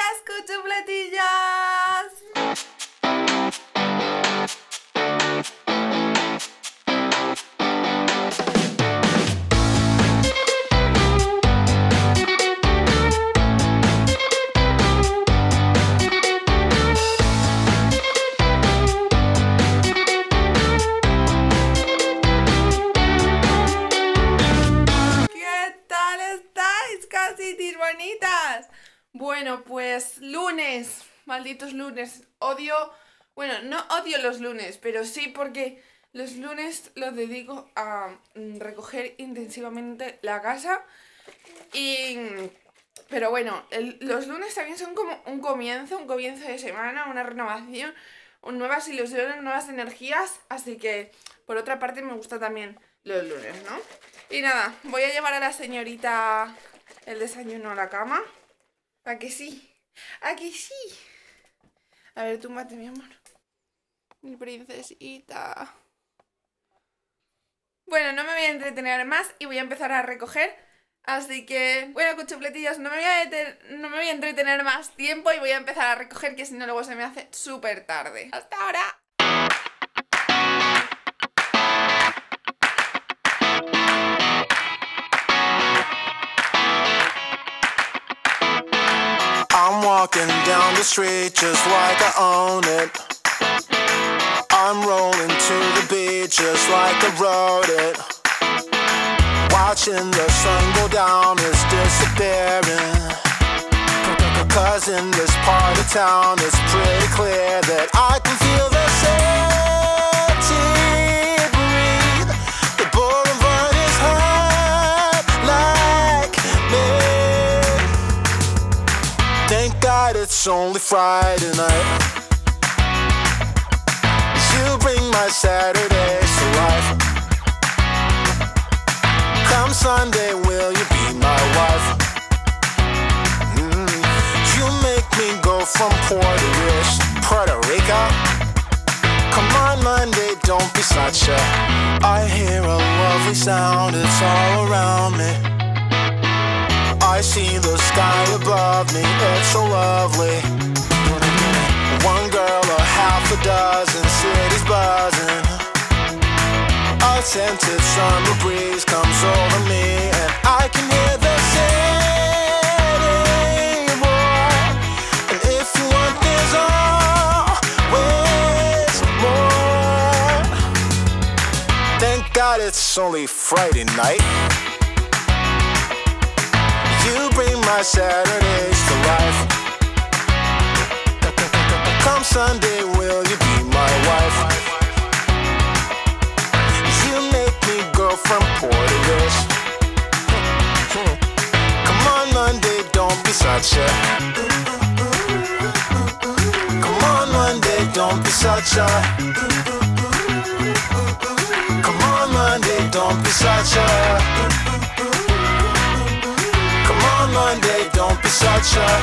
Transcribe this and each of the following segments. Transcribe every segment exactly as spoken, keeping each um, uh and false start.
días, cuchufletillas. Bonitas. Bueno, pues lunes, malditos lunes, odio, bueno, no odio los lunes, pero sí porque los lunes los dedico a recoger intensivamente la casa y, pero bueno, el, los lunes también son como un comienzo, un comienzo de semana, una renovación, nuevas ilusiones, nuevas energías, así que por otra parte me gusta también los lunes, ¿no? Y nada, voy a llevar a la señorita el desayuno a la cama. ¿A que sí? ¿A que sí? A ver, túmbate, mi amor. Mi princesita. Bueno, no me voy a entretener más y voy a empezar a recoger. Así que, bueno, cuchufletillos, no me voy a, no me voy a entretener más tiempo y voy a empezar a recoger, que si no luego se me hace súper tarde. ¡Hasta ahora! I'm walking down the street just like I own it. I'm rolling to the beat just like I wrote it. Watching the sun go down is disappearing. Cause in this part of town it's pretty clear that I can feel the city breathe. The boulevard is hot like me. Thank God it's only Friday night. You bring my Saturdays to life. Come Sunday, will you be my wife? Mm. You make me go from Puerto Rico, Puerto Rico. Come on Monday, don't be such a. I hear a lovely sound, it's all around me. I see the sky above me, it's so lovely. One girl, a half a dozen cities buzzing. A scented summer breeze comes over me, and I can hear the city roar. And if you want, there's always more. Thank God it's only Friday night. You bring my Saturdays to life. Come Sunday, will you be my wife? You make me go from Puerto Rico. Come on Monday, don't be such a. Come on Monday, don't be such a. Come on Monday, don't be such a. Come on Monday, don't be such a.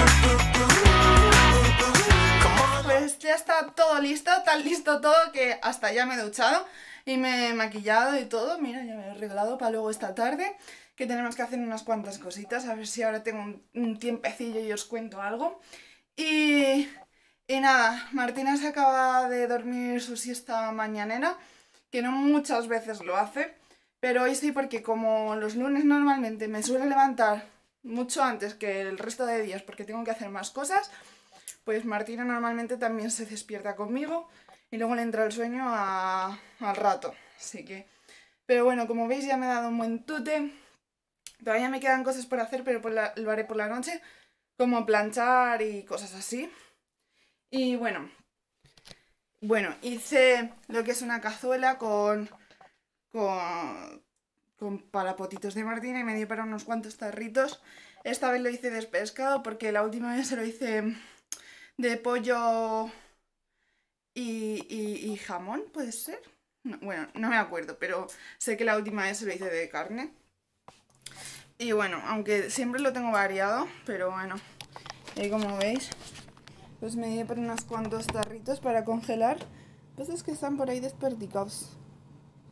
Pues ya está todo listo, tan listo todo que hasta ya me he duchado y me he maquillado y todo. Mira, ya me he arreglado para luego esta tarde, que tenemos que hacer unas cuantas cositas, a ver si ahora tengo un, un tiempecillo y os cuento algo. Y, y nada, Martina se acaba de dormir su siesta mañanera, que no muchas veces lo hace, pero hoy sí, porque como los lunes normalmente me suele levantar mucho antes que el resto de días porque tengo que hacer más cosas, pues Martina normalmente también se despierta conmigo y luego le entra el sueño a, al rato. Así que, pero bueno, como veis ya me he dado un buen tute. Todavía me quedan cosas por hacer, pero por la, lo haré por la noche, como planchar y cosas así. Y bueno, bueno, hice lo que es una cazuela con, con, con para potitos de Martina y me dio para unos cuantos tarritos. Esta vez lo hice de pescado porque la última vez se lo hice de pollo y, y, y jamón, ¿puede ser? No, bueno, no me acuerdo, pero sé que la última vez se lo hice de carne. Y bueno, aunque siempre lo tengo variado, pero bueno, y como veis, pues me dio por unos cuantos tarritos para congelar. Pues es que están por ahí desperdicados.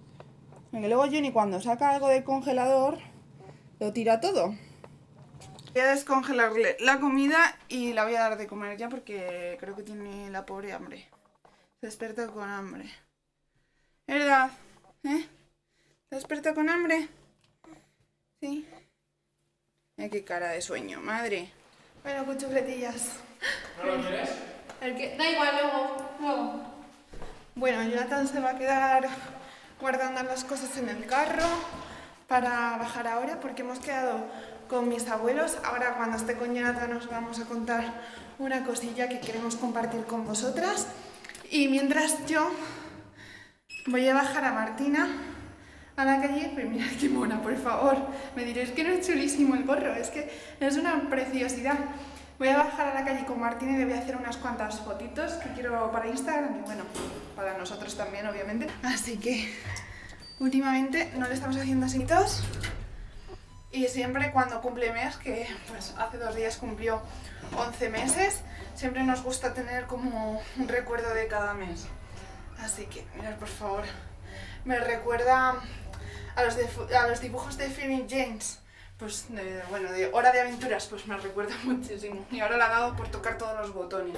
Porque luego Jenny cuando saca algo del congelador, lo tira todo. Voy a descongelarle la comida y la voy a dar de comer ya porque creo que tiene la pobre hambre. Se despertó con hambre. ¿Verdad? ¿Eh? ¿Se despertó con hambre? Sí. Mira qué cara de sueño, madre. Bueno, con chufletillas. ¿No lo quieres? El que... Da igual, luego, luego. Bueno, Jonathan se va a quedar guardando las cosas en el carro para bajar ahora porque hemos quedado con mis abuelos. Ahora cuando esté con Jonathan os vamos a contar una cosilla que queremos compartir con vosotras. Y mientras yo voy a bajar a Martina a la calle, pero mirad qué mona, por favor. Me diréis que no es chulísimo el gorro, es que es una preciosidad. Voy a bajar a la calle con Martina y le voy a hacer unas cuantas fotitos que quiero para Instagram y bueno, para nosotros también obviamente. Así que últimamente no le estamos haciendo asitos y siempre cuando cumple mes, que pues hace dos días cumplió once meses, siempre nos gusta tener como un recuerdo de cada mes. Así que mirad por favor, me recuerda a los, de, a los dibujos de Phoebe James. Pues, de, bueno, de Hora de Aventuras, pues me recuerda muchísimo. Y ahora la ha dado por tocar todos los botones.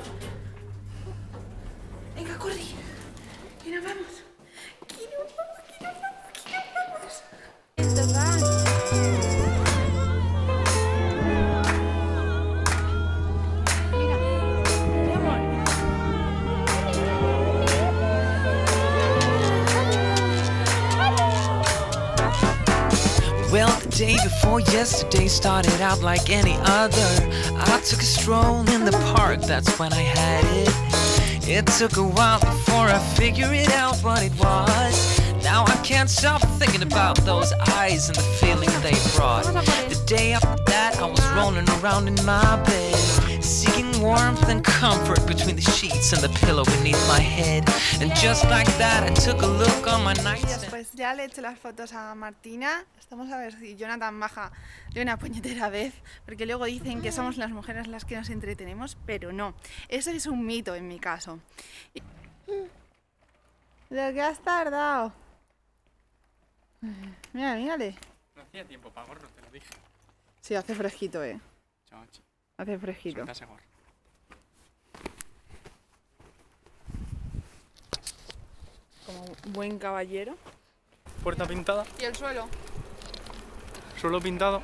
Venga, corre. Que nos vamos. Que nos vamos, que nos vamos, que nos vamos. Esto va. Mira, mi amor. Well, the day before yesterday started out like any other. I took a stroll in the park, that's when I had it. It took a while before I figured it out what it was. Now I can't stop thinking about those eyes and the feeling they brought. The day after that I was rolling around in my bed, seeking warmth and comfort between the sheets and the pillow beneath my head. And just like that I took a look on my nightstand. Pues ya le he hecho las fotos a Martina. Estamos a ver si Jonathan baja de una puñetera vez, porque luego dicen que somos las mujeres las que nos entretenemos, pero no. Eso es un mito en mi caso. Lo que has tardado. Mira, mírale. No hacía tiempo para gorro, te lo dije. Sí, hace fresquito, eh. Chachi. Hace fresquito. Suelta ese gorro. Como buen caballero. Puerta pintada, ¿Y el suelo? suelo pintado.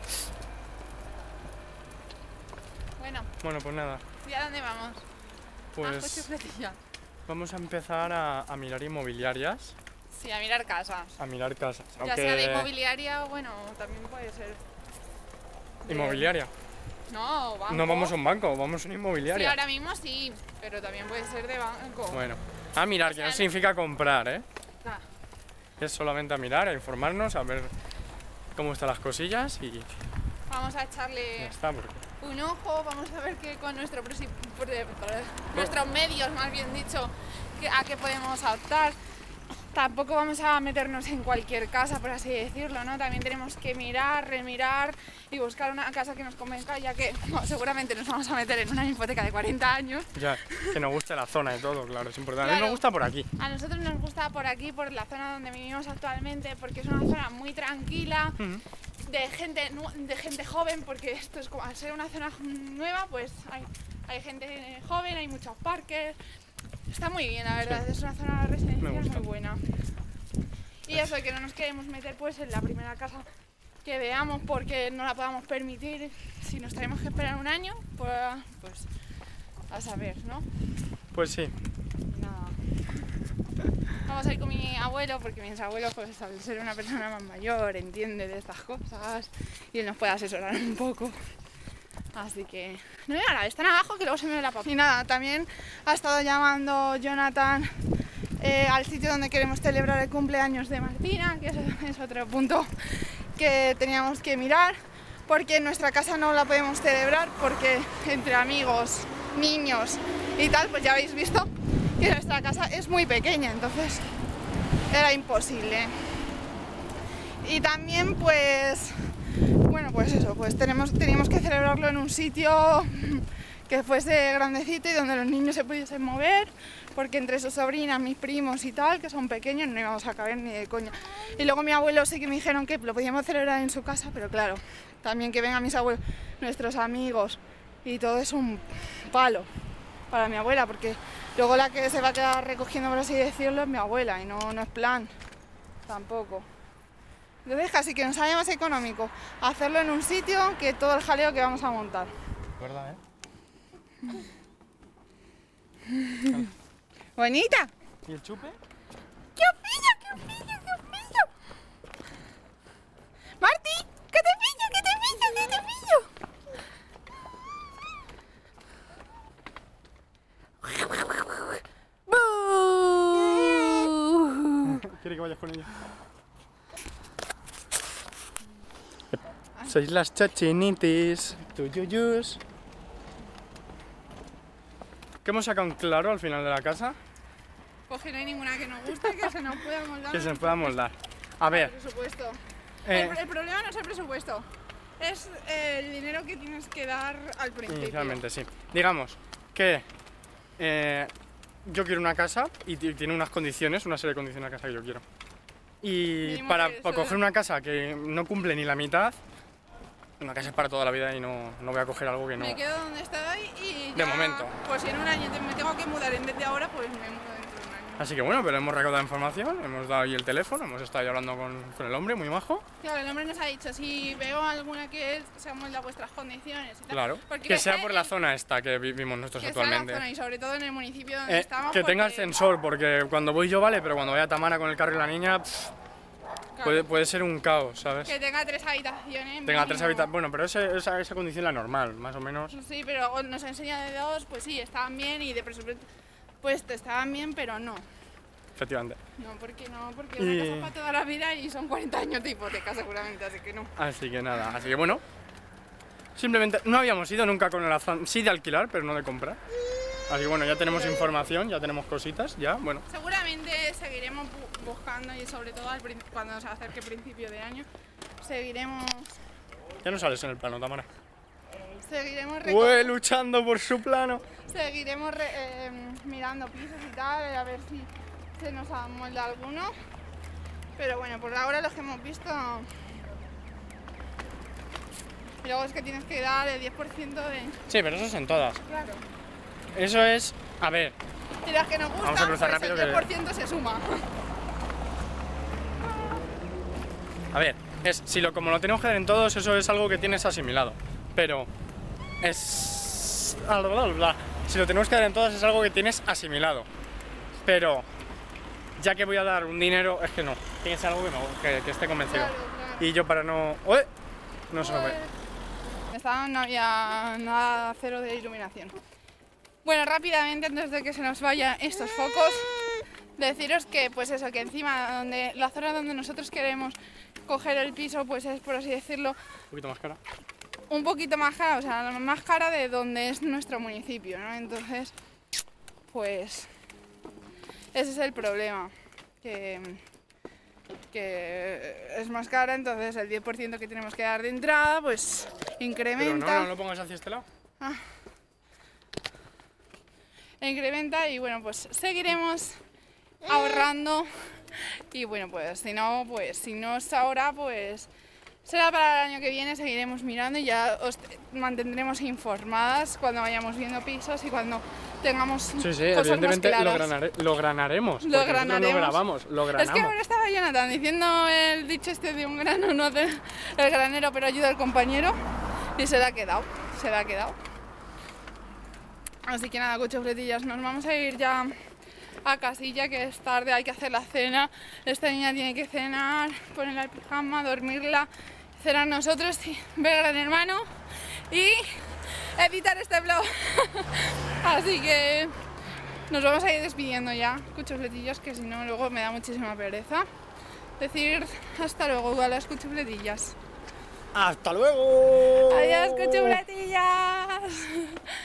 Bueno, Bueno, pues nada, ¿y a dónde vamos? pues A chufletilla. vamos a empezar a, a mirar inmobiliarias, Sí, a mirar casas. a mirar casas. Ya Aunque sea de inmobiliaria o bueno, también puede ser. de- inmobiliaria. No, banco. No vamos a un banco, vamos a una Sí, inmobiliaria. ahora mismo sí, pero también puede ser de banco. Bueno, a mirar, que sea, no no- significa comprar, ¿eh? Ah, Es solamente a mirar, a informarnos, a ver cómo están las cosillas y ya vamos a echarle está. Porque... un ojo, vamos a ver que con nuestro presi- pre- nuestros medios, más bien dicho, que, a qué podemos optar. Tampoco vamos a meternos en cualquier casa, por así decirlo, ¿no? También tenemos que mirar, remirar y buscar una casa que nos convenga, ya que bueno, seguramente nos vamos a meter en una hipoteca de cuarenta años. Ya, que nos guste la zona y todo, claro, es importante. A mí Claro. me gusta por aquí. A nosotros nos gusta por aquí, por la zona donde vivimos actualmente, porque es una zona muy tranquila, Ujú. de gente, nu- de gente joven, porque esto es como al ser una zona nueva, pues hay, hay gente joven, hay muchos parques. Está muy bien, la verdad, Sí. es una zona residencial Me gusta. muy buena. Y eso, que no nos queremos meter pues en la primera casa que veamos porque no la podamos permitir. Si nos tenemos que esperar un año, pues, pues a saber, ¿no? Pues sí, Nada. Vamos a ir con mi abuelo porque mis abuelos, pues al ser una persona más mayor, entiende de estas cosas y él nos puede asesorar un poco. Así que... No, mira, están abajo que luego se me ve la papa. Y nada, también ha estado llamando Jonathan eh, al sitio donde queremos celebrar el cumpleaños de Martina, que es, es otro punto que teníamos que mirar, porque en nuestra casa no la podemos celebrar porque entre amigos, niños y tal, pues ya habéis visto que nuestra casa es muy pequeña, entonces era imposible. Y también pues, bueno, pues eso, pues tenemos, teníamos que celebrarlo en un sitio que fuese grandecito y donde los niños se pudiesen mover, porque entre sus sobrinas, mis primos y tal, que son pequeños, no íbamos a caber ni de coña. Y luego mi abuelo sí que me dijeron que lo podíamos celebrar en su casa, pero claro, también que vengan mis abuelos, nuestros amigos, y todo es un palo para mi abuela, porque luego la que se va a quedar recogiendo, por así decirlo, es mi abuela, y no, no es plan, tampoco. Entonces casi que nos sale más económico hacerlo en un sitio que todo el jaleo que vamos a montar. ¿Verdad, eh? ¡Bonita! ¿Y el chupe? ¡Qué pillo, qué pillo, qué pillo! ¡Marti! ¡Que te pillo, que te pillo, que te pillo! ¿Quiere que vayas con ella? Sois las chachinitis, tuyuyus. ¿Qué hemos sacado en claro al final de la casa? Pues que no hay ninguna que nos guste, que se nos pueda moldar. Que se nos pueda moldar. A ver, El presupuesto. eh, El, el problema no es el presupuesto, es el dinero que tienes que dar al principio. inicialmente sí. Digamos que eh, yo quiero una casa y ti- tiene unas condiciones, una serie de condiciones la casa que yo quiero. Y Mínimo para, que eso- para coger una casa que no cumple ni la mitad, una casa es para toda la vida y no, no voy a coger algo que no... Me quedo donde estoy y De ya, momento. Pues si en un año te- me tengo que mudar en vez de ahora, pues me mudo dentro de un año. Así que bueno, pero hemos recaudado información, hemos dado ahí el teléfono, hemos estado ahí hablando con, con el hombre, muy majo. Claro, el hombre nos ha dicho, si veo alguna que se amolda a vuestras condiciones y tal. Claro, porque que sea sé por la zona esta que vivimos nosotros que sea la actualmente. zona y sobre todo en el municipio donde Eh, estamos. que tenga porque, ascensor, porque cuando voy yo vale, pero cuando vaya Tamara con el carro y la niña, pff, claro, puede, puede ser un caos, ¿sabes? que tenga tres habitaciones. Tenga tres mínimo. habitaciones, bueno, pero ese- esa, esa condición es la normal, más o menos. Sí, pero nos enseña de dos, pues sí, estaban bien y de presupuesto pues estaban bien, pero no. Efectivamente. No, porque no, porque Y- una casa para toda la vida y son cuarenta años de hipoteca seguramente, así que no. Así que nada, así que bueno. Simplemente no habíamos ido nunca con el afán, sí de alquilar, pero no de comprar. Así que bueno, ya tenemos información, ya tenemos cositas, ya, bueno. Seguramente seguiremos bu- buscando y sobre todo al prin- cuando se acerque principio de año, seguiremos, Ya no sales en el plano, Tamara. seguiremos, reco- Ué, luchando por su plano. seguiremos re- eh, mirando pisos y tal, a ver si se nos amolda alguno. Pero bueno, por ahora los que hemos visto. Y luego es que tienes que dar el diez por ciento de. Sí, pero eso es en todas. Claro. Eso es, a ver, Y los que nos Vamos a gustan, cruzar pues rápido el que- diez por ciento se suma. a ver, es, si lo, como lo tenemos que dar en todos, eso es algo que tienes asimilado. Pero es... Si lo tenemos que dar en todos es algo que tienes asimilado. Pero ya que voy a dar un dinero, es que no. Tiene que ser algo que, no, que, que esté convencido. Claro, claro. Y yo para no... ¡Ué! No se lo ve. Estaban, no había nada, cero de iluminación. Bueno, rápidamente, antes de que se nos vayan estos focos, deciros que, pues eso, que encima, donde la zona donde nosotros queremos coger el piso, pues es, por así decirlo, Un poquito más cara. un poquito más cara, o sea, la más cara de donde es nuestro municipio, ¿no? Entonces, pues, ese es el problema, que, que es más cara, entonces el diez por ciento que tenemos que dar de entrada, pues, Pero incrementa. no, no lo pongas hacia este lado. incrementa y bueno, pues seguiremos ahorrando y bueno, pues si no, pues si no es ahora, pues será para el año que viene, seguiremos mirando y ya os mantendremos informadas cuando vayamos viendo pisos y cuando tengamos Sí, sí, cosas más evidentemente lo, claras. granare- lo granaremos. Lo porque nosotros granaremos. no grabamos, lo Es que granamos. ahora estaba Jonathan diciendo el dicho este de un grano, no de el granero, pero ayuda al compañero y se le ha quedado, se le ha quedado. Así que nada, cuchufletillas, nos vamos a ir ya a casilla, que es tarde, hay que hacer la cena. Esta niña tiene que cenar, ponerla al pijama, dormirla, cenar nosotros, y ver Gran Hermano y editar este vlog. Así que nos vamos a ir despidiendo ya, cuchufletillas, que si no luego me da muchísima pereza decir hasta luego a las cuchufletillas. ¡Hasta luego! Adiós, cuchufletillas.